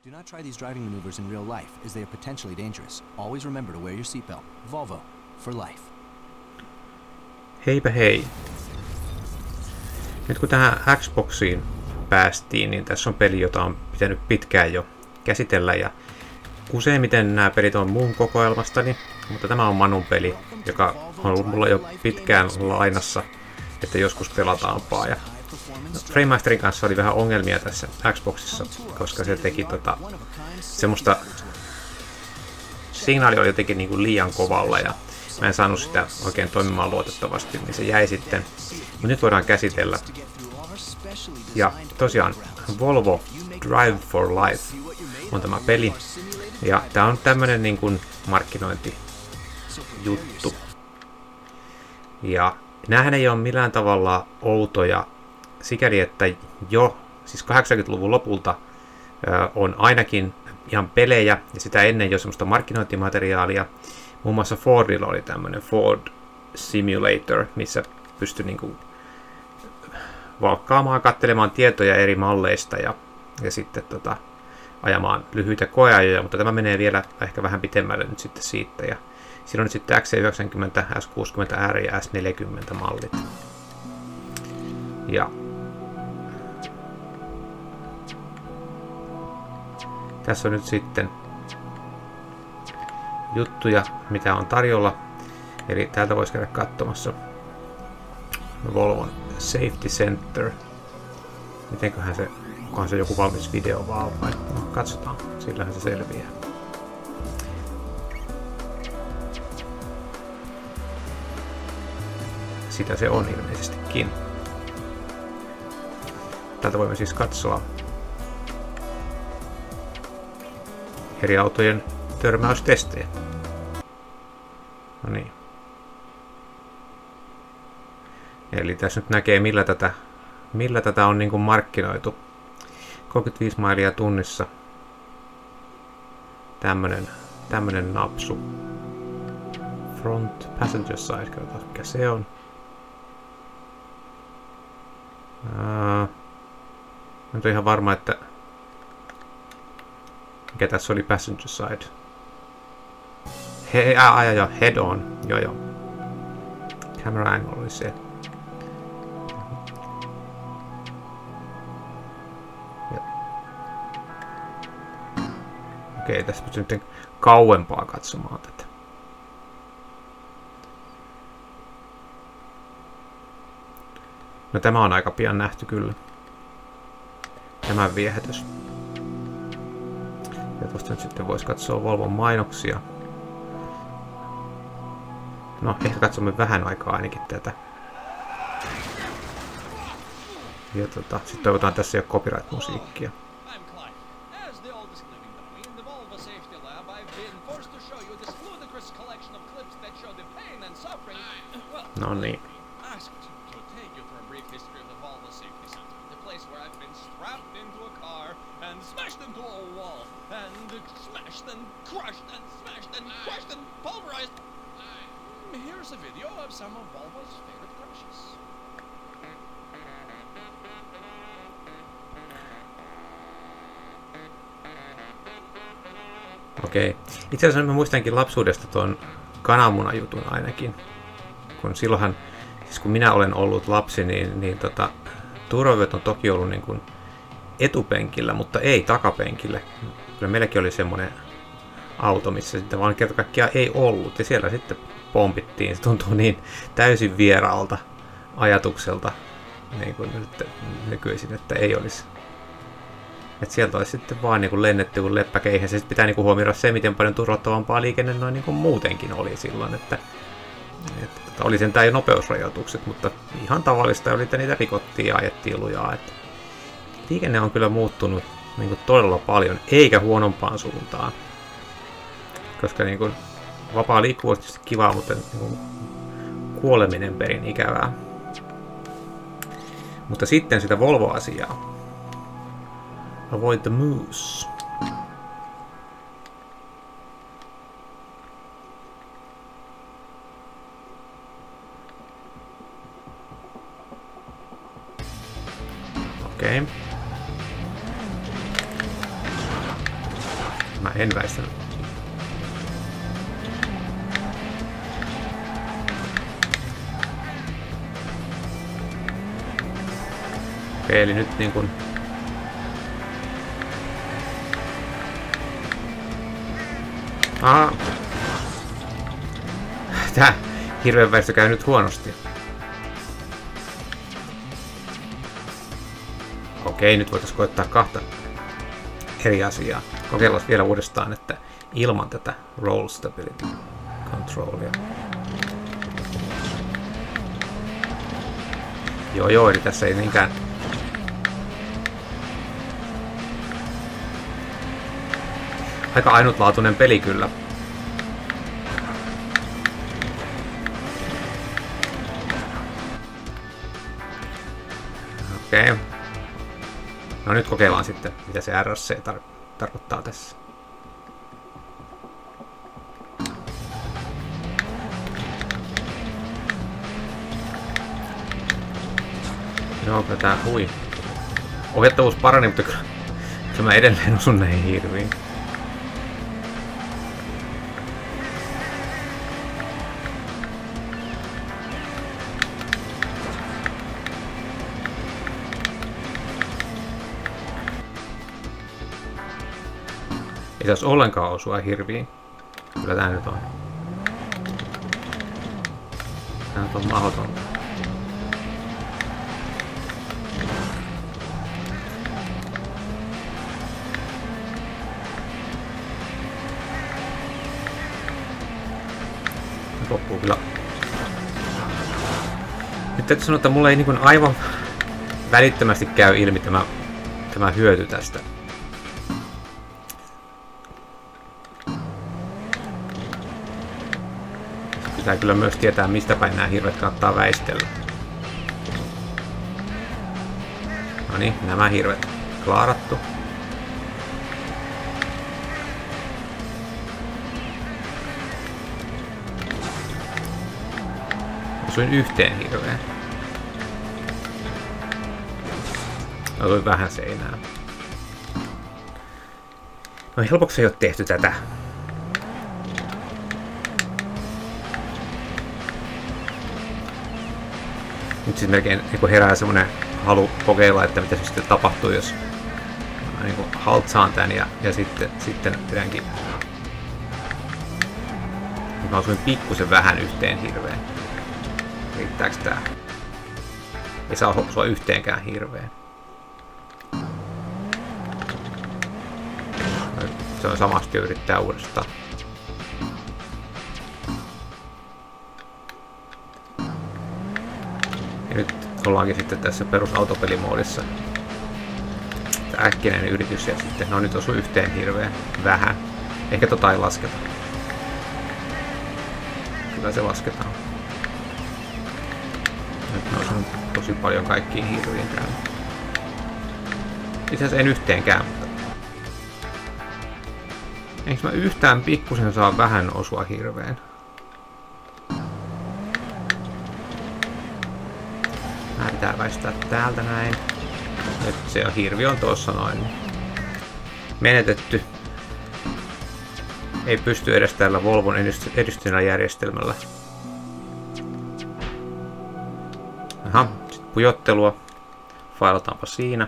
Do not try these driving maneuvers in real life, as they are potentially dangerous. Always remember to wear your seatbelt. Volvo, for life. Heipä hei. Nyt kun tähän Xboxiin päästiin, niin tässä on peli, jota on pitänyt pitkään jo käsitellä. Ja useimmiten nämä pelit on mun kokoelmastani, mutta tämä on Manun peli, joka on ollut mulla jo pitkään lainassa, että joskus pelataanpaa. Ja Framemasterin kanssa oli vähän ongelmia tässä Xboxissa, koska se teki semmoista signaali oli jotenkin niin kuin liian kovalla ja mä en saanut sitä oikein toimimaan luotettavasti, niin se jäi sitten. Mutta nyt voidaan käsitellä. Ja tosiaan Volvo Drive for Life on tämä peli. Ja tää on tämmönen niin kuin markkinointijuttu. Ja näähän ei ole millään tavalla outoja sikäli, että jo siis 80-luvun lopulta on ainakin ihan pelejä ja sitä ennen jo semmoista markkinointimateriaalia. Muun muassa Fordilla oli tämmöinen Ford Simulator, missä pystyi niinku valkkaamaan, katselemaan tietoja eri malleista ja sitten ajamaan lyhyitä koeajoja, mutta tämä menee vielä ehkä vähän pitemmälle nyt sitten siitä. Ja siinä on nyt sitten XC90, S60R ja S40 mallit. Ja tässä on nyt sitten juttuja, mitä on tarjolla. Eli täältä voisi käydä katsomassa Volvon Safety Center. Mitenköhän se, onkohan se joku valmis video vaan vai? No, katsotaan, sillähän se selviää. Sitä se on ilmeisestikin. Täältä voimme siis katsoa eri autojen törmäystestejä. No niin. Eli tässä nyt näkee, millä tätä on niin kuin markkinoitu. 35 mailia tunnissa. Tämmönen napsu. Front passenger side, katsotaan mikä se on. Nyt on ihan varma, että mikä tässä oli passenger side. Head on. Joo. Camera angle oli se. Okei, tässä pystyy nyt kauempaa katsomaan tätä. No tämä on aika pian nähty kyllä. Tämä viehätys. Ja tuosta nyt sitten voisi katsoa Volvon mainoksia. No, ehkä katsomme vähän aikaa ainakin tätä. Ja sitten toivotaan tässä jo copyright-musiikkia. No niin. Here's a video of some of Volvo's favorite crashes. Okei. Itse asiassa mä muistankin lapsuudesta tuon kananmunajutun ainakin. Kun silloinhan, siis kun minä olen ollut lapsi, niin turvavyöt on toki ollut niin kuin etupenkillä, mutta ei takapenkillä. Kyllä meilläkin oli semmoinen auto, missä sitten vaan kerta kaikkiaan ei ollut. Ja siellä sitten pompittiin. Se tuntuu niin täysin vieraalta ajatukselta niin kuin nyt nykyisin, että ei olisi. Että sieltä olisi sitten vaan niin kuin lennetty kuin leppäkeihän. Se pitää niin kuin huomioida se, miten paljon turvattavampaa liikenne noin niin kuin muutenkin oli silloin. Että oli sentään jo nopeusrajoitukset, mutta ihan tavallista oli, että niitä rikottiin ja ajettiin lujaa. Että liikenne on kyllä muuttunut niin kuin todella paljon, eikä huonompaan suuntaan. Koska niin kuin vapaa liikkuvuus on tietysti kivaa, mutta niin kuin kuoleminen perin ikävää. Mutta sitten sitä Volvo-asiaa. Avoid the moose. Okei. Mä en väistänyt. Okei, eli nyt niin kuin tää hirveän väistö käy nyt huonosti. Okei, nyt voitaisiin koittaa kahta eri asiaa. Kokeillaan vielä uudestaan, että ilman tätä Roll Stability Controlia. Joo, eli tässä ei niinkään aika ainutlaatuinen peli kyllä. Okei. No nyt kokeillaan sitten, mitä se RSC tarkoittaa tässä. Joo, kyllä tää ohjattavuus parani, mutta kyllä mä edelleen osun näihin hirviin. Ei taas ollenkaan osua hirviin. Kyllä tää nyt on. Tää nyt on mahdotonta. Nyt loppuu kyllä. Nyt täytyy sanoa, että mulla ei niin aivan välittömästi käy ilmi tämä hyöty tästä. Pitää kyllä myös tietää, mistä päin nämä hirvet kannattaa väistellä. No niin, nämä hirvet klaarattu. Osuin yhteen hirveen. Osuin vähän seinään. No helpoksi ei ole tehty tätä. Nyt siis melkein niin herää semmonen halu kokeilla, että mitä se sitten tapahtuu, jos mä niin haltsaan tän ja sitten pidänkin. Mä osuin pikkusen vähän yhteen hirveen. Riittääks tää? Ei saa osua yhteenkään hirveen. Se on samasti yrittää uudestaan. Ja nyt ollaankin sitten tässä perusautopelimoodissa. Tää äkkinäinen yritys ja sitten, no nyt osuu yhteen hirveän vähän. Ehkä tota ei lasketa. Kyllä se lasketaan. Nyt mä osun tosi paljon kaikkiin hirviin täällä. Itse asiassa en yhteenkään, mutta eikö mä yhtään pikkusen saa vähän osua hirveen? Mä pitää väistää täältä näin. Nyt se hirvi on tuossa noin. Menetetty. Ei pysty edes tällä Volvon edistyneellä järjestelmällä. Aha, sit pujottelua. Failataanpa siinä.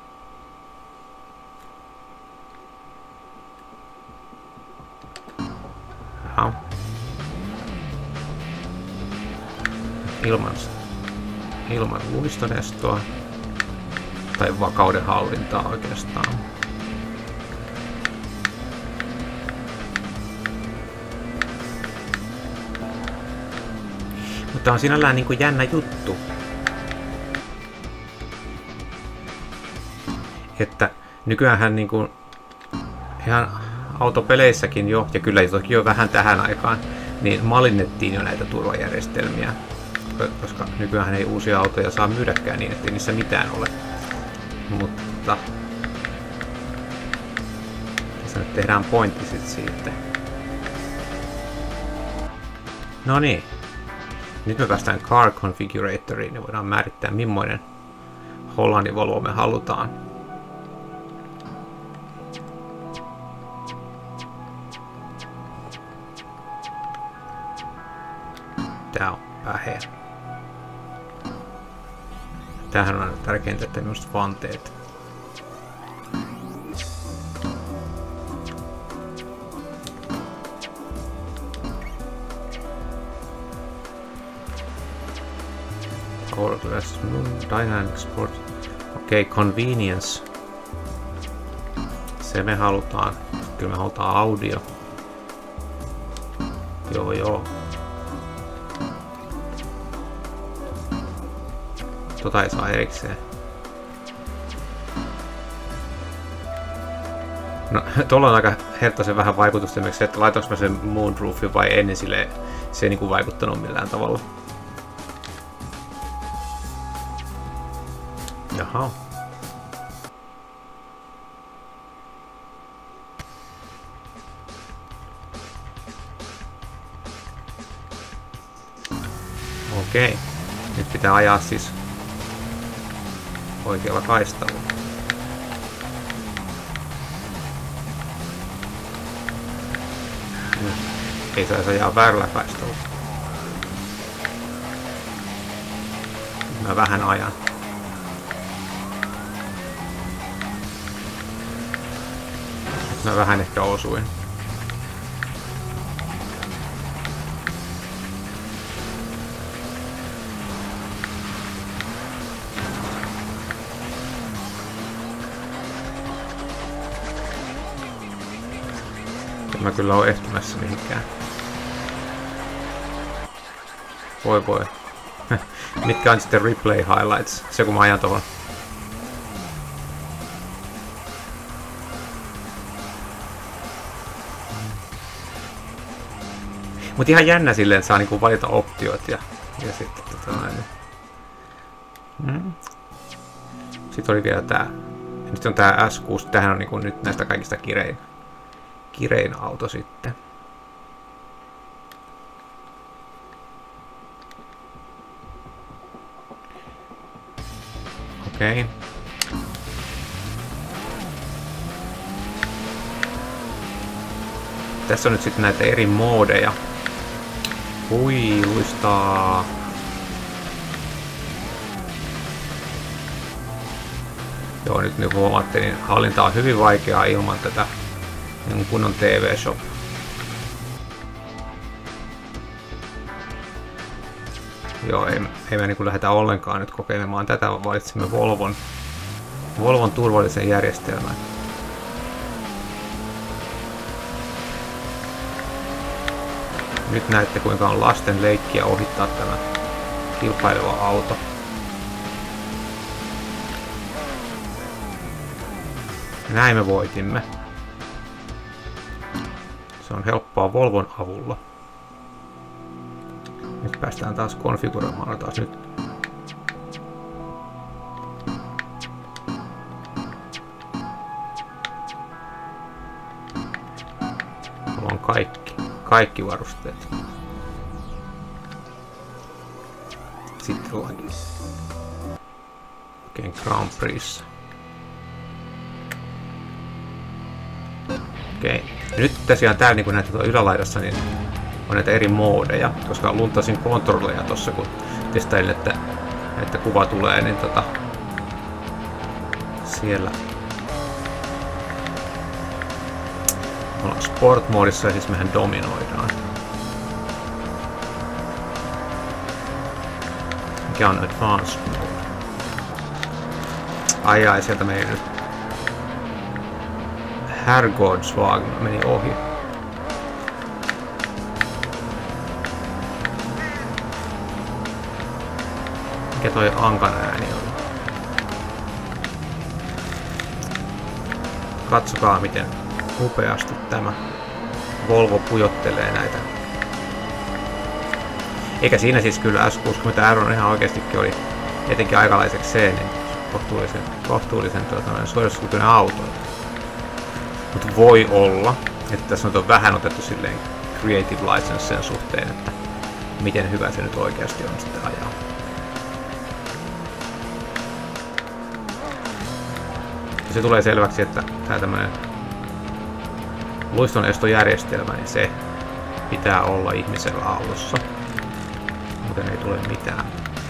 Aha. Ilman luistonestoa. Tai vakauden hallintaa oikeastaan. Mutta on sinällään niin kuin jännä juttu. Että nykyäänhän niin kuin ihan autopeleissäkin jo, ja kyllä toki jo vähän tähän aikaan, niin mallinnettiin jo näitä turvajärjestelmiä. Koska nykyään ei uusia autoja saa myydäkään niin, ettei niissä mitään ole. Mutta tässä nyt tehdään pointti sitten siitä. No niin. Nyt me päästään Car Configuratoriin ja voidaan määrittää, millainen Hollandin Volvo me halutaan. tää on pähe. Tämähän on aina tärkeintä, että minusta vanteet. Dynamic Sport. Okei, convenience. Se me halutaan. Kyllä me halutaan audio. Joo. Tota ei saa erikseen. No, tuolla on aika herttaisen vähän vaikutusta esimerkiksi se, että laitanko mä sen moonroofin vai ennen silleen, se ei niinku vaikuttanut millään tavalla. Jaha. Okei. Nyt pitää ajaa siis oikealla kaistalla. Ei saisi ajaa väärällä kaistalla. Mä vähän ajan. Mä vähän ehkä osuin. En mä kyllä ole ehtimässä mihinkään. Voi. Mitkä on sitten replay highlights? Se kun mä ajan tuohon. Mut ihan jännä silleen, että saa niinku valita optiot ja sitten Sitten oli vielä tää. Nyt on tää S6, tämähän on niinku nyt näistä kaikista kirein auto sitten. Okei. Tässä on nyt sitten näitä eri moodeja. Hui, luistaa. Joo, nyt niin kuin huomaatte, niin hallinta on hyvin vaikeaa ilman tätä kunnon TV-shop. Joo, ei me niin kuin lähdetä ollenkaan nyt kokeilemaan tätä, vaan valitsimme Volvon turvallisen järjestelmän. Nyt näette, kuinka on lasten leikkiä ohittaa tämä kilpaileva auto. Näin me voitimme. Se on helppoa Volvon avulla. Nyt päästään taas konfiguroimaan taas nyt. Mulla on kaikki varusteet. Sitten ollaankin oikein Grand Prix. Okei. Nyt tosiaan täällä niin kuin näette tuolla ylälaidassa niin on näitä eri moodeja, koska luntasin kontrolleja tossa kun testailin, että kuva tulee, niin siellä ollaan sport-moodissa ja siis mehän dominoidaan. Mikä on advanced mode? Ai, sieltä meni nyt Herrgårdswagen meni ohi. Mikä toi Ankan ääni on? Katsokaa miten upeasti tämä Volvo pujottelee näitä. Eikä siinä siis kyllä S60R on ihan oikeastikin oli etenkin aikalaiseksi se, niin kohtuullisen suorituskykyinen auto. Mutta voi olla, että tässä on vähän otettu silleen creative license sen suhteen, että miten hyvä se nyt oikeasti on sitten ajaa. Ja se tulee selväksi, että tämä tämmöinen luistonestojärjestelmä, niin se pitää olla ihmisellä autossa. Muuten ei tule mitään.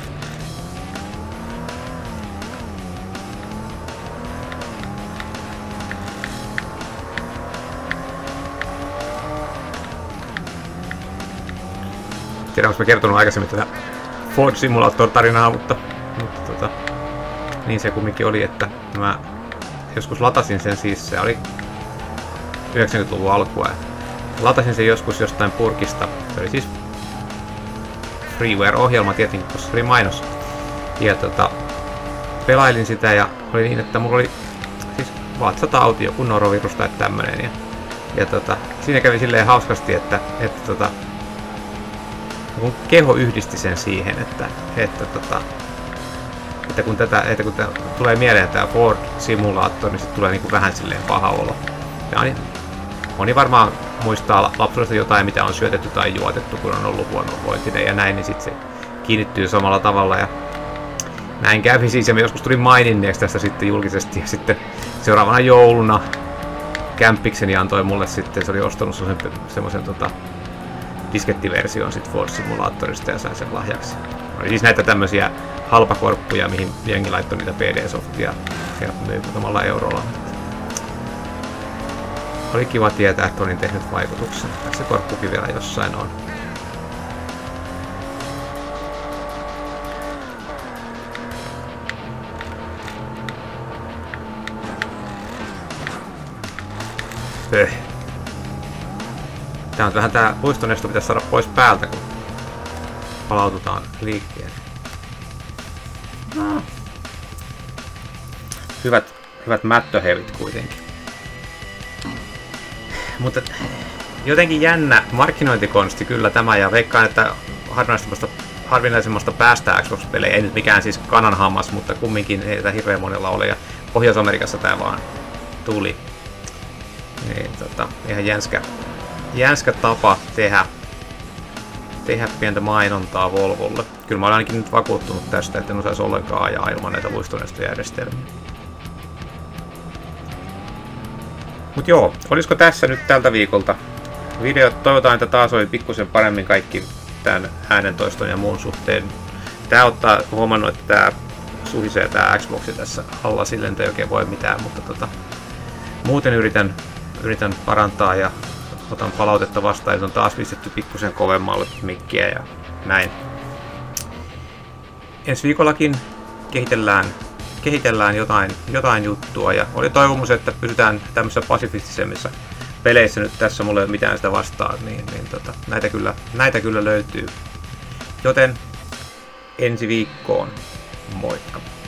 Tiedän, onko mä kertonut aikaisemmin tätä Ford Simulator-tarinaa, mutta niin se kumminkin oli, että mä joskus latasin sen, siis se oli 90-luvun alkua. Latasin sen joskus jostain purkista. Se oli siis freeware-ohjelma tietenkin, koska se oli mainos. Ja pelailin sitä ja oli niin, että mulla oli siis vatsatauti, joku norovirus tai tämmönen. Ja siinä kävi silleen hauskasti, että kun keho yhdisti sen siihen, että kun tulee mieleen tämä Ford Simulator, niin sitten tulee niinku vähän silleen paha olo. Ja moni varmaan muistaa lapsuudesta jotain, mitä on syötetty tai juotettu, kun on ollut huonovointinen ja näin, niin sitten se kiinnittyy samalla tavalla. Ja näin kävi siis, ja me joskus tulin maininneeksi tästä sitten julkisesti, ja sitten seuraavana jouluna kämppikseni antoi mulle sitten, se oli ostanut semmoisen diskettiversion sit Ford Simulatorista ja sain sen lahjaksi. Oli siis näitä tämmöisiä halpakorppuja, mihin jengi laittoi niitä PD-softia ja myi muutamalla eurolla. Oli kiva tietää, että olin tehnyt vaikutuksen. Tässä korppukin vielä jossain on. Tää on vähän tää luistonesto pitäisi saada pois päältä, kun palaututaan liikkeelle. No. Hyvät mättöhevit kuitenkin. Mutta jotenkin jännä markkinointikonsti kyllä tämä, ja veikkaan, että harvinaisemmasta päästä Xbox-pelejä, ei nyt mikään siis kananhammas, mutta kumminkin heitä hirveän monella oli, ja Pohjois-Amerikassa tää vaan tuli. Niin, ihan jänskä tapa tehdä pientä mainontaa Volvolle. Kyllä mä olen ainakin nyt vakuuttunut tästä, että en osaisi ollenkaan ajaa ilman näitä luistonestojärjestelmiä. Mut joo, olisiko tässä nyt tältä viikolta videot? Toivotaan, että taas oli pikkusen paremmin kaikki tämän äänentoiston ja muun suhteen. Tää ottaa huomannut, että tää suhisee tää Xboxi tässä alla, silleen ei oikein voi mitään, mutta muuten yritän parantaa ja otan palautetta vastaan, että on taas pistetty pikkusen kovemmalle mikkiä ja näin. Ensi viikollakin kehitellään jotain juttua, ja oli toivomus, että pysytään tämmöisissä pasifistisemmissa peleissä. Nyt tässä mulla ei ole mitään sitä vastaan, niin näitä kyllä löytyy. Joten ensi viikkoon, moikka!